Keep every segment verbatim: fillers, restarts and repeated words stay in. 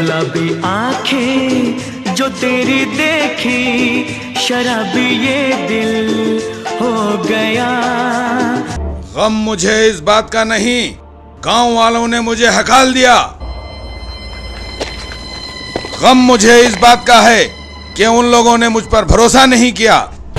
गुलाबी आंखें जो तेरी देखी, शराबी ये दिल हो गया। गम मुझे इस बात का नहीं, गांव वालों ने मुझे हकाल दिया। गम मुझे इस बात का है कि उन लोगों ने मुझ पर भरोसा नहीं किया।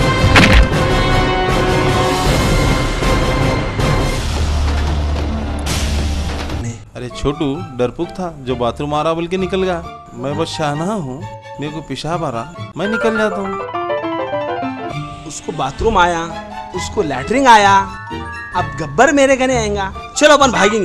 अरे छोटू डरपोक था जो बाथरूम आ रहा बोल के निकल गया। मैं बस शाना हूँ, मेरे को पेशाब आ रहा, मैं निकल जाता हूँ। उसको बाथरूम आया, उसको लैटरिन आया, अब गब्बर मेरे घरे आएगा। चलो अपन भागेंगे।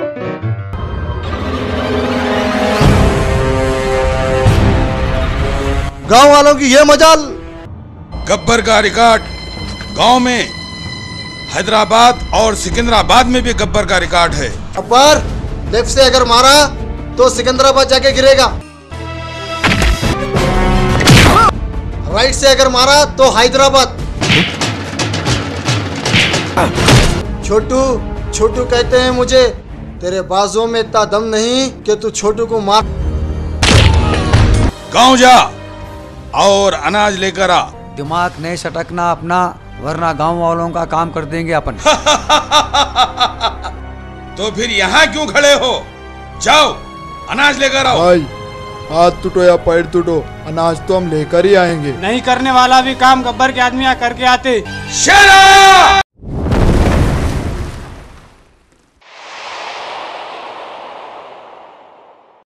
गांव वालों की ये मजाल। गब्बर का रिकॉर्ड गांव में, हैदराबाद और सिकंदराबाद में भी गब्बर का रिकॉर्ड है। अब्बर लेफ्ट से अगर मारा तो सिकंदराबाद जाके गिरेगा, राइट से अगर मारा तो हैदराबाद। छोटू छोटू कहते हैं मुझे, तेरे बाजुओं में इतना दम नहीं कि तू छोटू को मार। गांव जा और अनाज लेकर आ। दिमाग नहीं सटकना अपना, वरना गांव वालों का काम कर देंगे अपन। तो फिर यहाँ क्यों खड़े हो? जाओ अनाज लेकर आओ। भाई हाथ टूटो या पैर टूटो, अनाज तो हम लेकर ही आएंगे। नहीं करने वाला भी काम गब्बर के आदमी करके आते। Shut up!